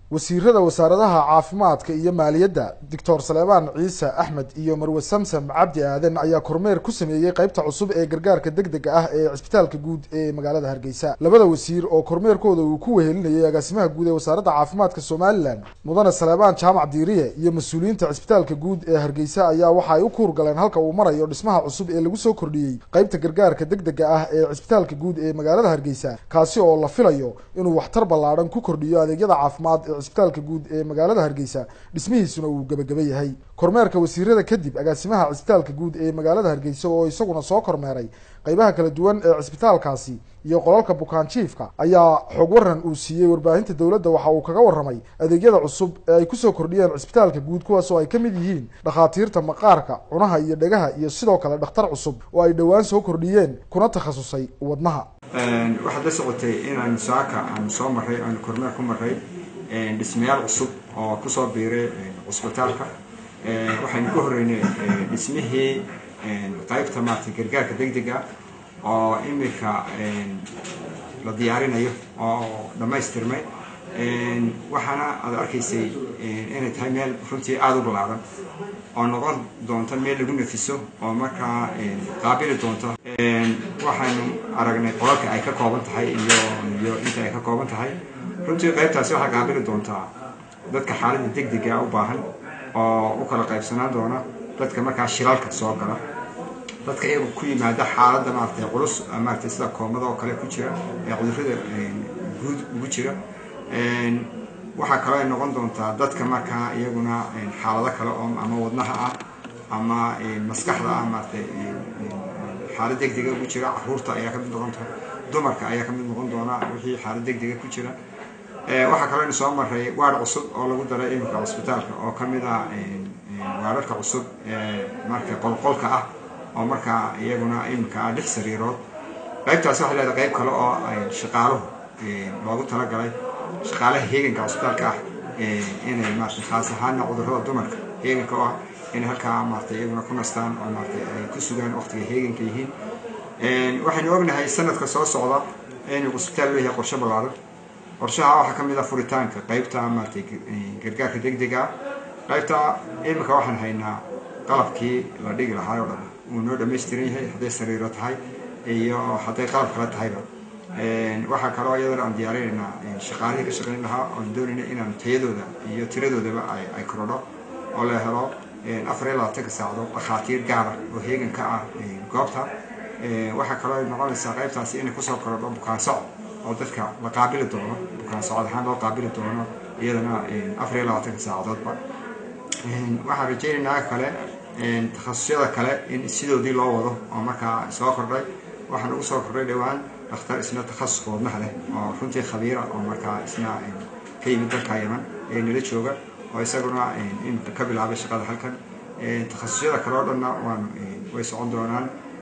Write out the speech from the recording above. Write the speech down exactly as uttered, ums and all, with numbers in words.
wasiirada wasaaradaha caafimaadka iyo maaliyadda Doctor Saleebaan Ciise Axmed iyo Marwe Samsam Cabdi Aadan ayaa kormeer ku sameeyay qaybta cusub ee gargaarka degdega ah ee Cisbitaalka Guud ee magaalada Hargeysa. Labada wasiir oo kormeerkooda uu ku wehelinayay agaasimaha guud ee wasaaradda caafimaadka Soomaaliland Mudane Saleebaan Jaamac Diiriye iyo mas'uuliyiinta Cisbitaalka Guud ee Hargeysa ayaa waxa ay u kuur galeen halka uu marayo dhismaha cusub ee lagu soo kordhiyay qaybta gargaarka degdega ah ee Cisbitaalka Guud ee magaalada Hargeysa, kaasi oo la filayo inuu waxtar ballaaran ku kordhiyo adeegyada caafimaad Cisbitaalka Guud ee magaalada Hargeysa dhismihiisuna uu gabagabay yahay. Kormeerka wasiirada kadib agaasimaha Cisbitaalka Guud ee magaalada Hargeysa oo isaguna soo kormeeray qaybaha kala duwan ee cisbitaalkaasi iyo qolalka bukaan jiifka ayaa xog waran uu siiyay warbaahinta dawladda. Waxa uu kaga waramay adeegyada cusub ee ay ku soo kordhiyeen Cisbitaalka Guud, kuwaas oo ay ka mid yihiin dhakhaatiirta maqaarka, cunaha iyo dhagaha iyo sidoo kale dhakhtar cusub oo ay dhawaan soo kordhiyeen kuna takhasusay wadnaha. een waxa la socotay in aan saaka aan soo maray aan kormeer ku maray een dhismayaal cusub oo ku soo biiray cisbitaalka. ee waxaan ku horeynay dhismihii een qaybta maartay gargaarka degdega oo imika een la diyaarinayo oo dhamaystirmay. een waxaana aad arkaysay inay tahay meel runtii aad u ballaaran oo noqon doonta meel lagu nafiso oo markaa qaabili doonta. een waxaan aragnay qolalka ay ka kooban tahay iyo iyo inta ay ka kooban tahay. runtii qaybtaasi waxa qaabili doonta dadka xaaladda degdega ah u baahan oo u kala qaybsanaan doona dadka markaa shilalka soo gala, dadka iyagu ku yimaada xaaladda maartay culus maartay sida koomada oo kale ku jira ee cudurrada guud ugu jira. een waxa kale ay noqon doontaa dadka markaa iyaguna xaalado kale oo ama wadnaha ah ama maskaxda ah maartay xaalad degdeg ah ku jira. Caruurta ayaa ka mid noqon doona, dumarka ayaa ka mid noqon doona wixii xaalad degdeg ah ku jira. ee waxa kale oo soo maray waar cusub oo lagu daray imika cisbitaalka oo kamid ah waararka cusub ee marka qolqolka ah oo marka iyaguna imika lix sariirood. qaybtaas waxa leedahay qayb kale oo ay shaqaaluhu loogu talagalay shaqaalaha heeganka cisbitaalka ah ee inay maartay khaas ahaan cudurrada dumarka heeganka ah in halka maartay iyaguna ku nastaan oo maartay ay ku sugaan waqtiga heeganka yihiin. een waxaan ognahay sanadka soo socda in cisbitaalku leeyahay qorshe ballaaran. qorshaha waxa kamid ah furitaanka qaybta maartay gargaarka degdega ah. qaybta imika waxaan haynaa qalabkii la dhigi lahaa oo dhan uu noo dhameystiran yahay, haday sariiro tahay iyo haday qalab kale tahayba. een waxa kale oo iyadana aan diyaarinaynaa shaqaalihii ka shaqeyn lahaa oo doonayna inaan tayadooda iyo tiradoodaba ay ay korodho oo la helo afar iyo labaatan saacadood dhakhaatiir gaar ah oo heegan ka ah goobta. ee waxa kale oo noqonaysa qaybtaasi inay ku soo korodho bukaan socod oo dadka la qaabili doono, bukaan socod ahaan loo qaabili doono iyadana afar iyo labaatan saacadoodba. een waxaan rajaynaynaa kale een takhasusyada kale in sidoodii loo wado oo markaa soo kordhay. waxaan ugu soo kordhay dhawaan dhakhtar isna takhasus wadnaha leh oo runtii khabiira oo markaa isna ka yimid dalka Yemen ee nala jooga oo isaguna in ka bilaabay shaqada halkan. ee takhasusyada kale oo dhanna waan way socon doonaan.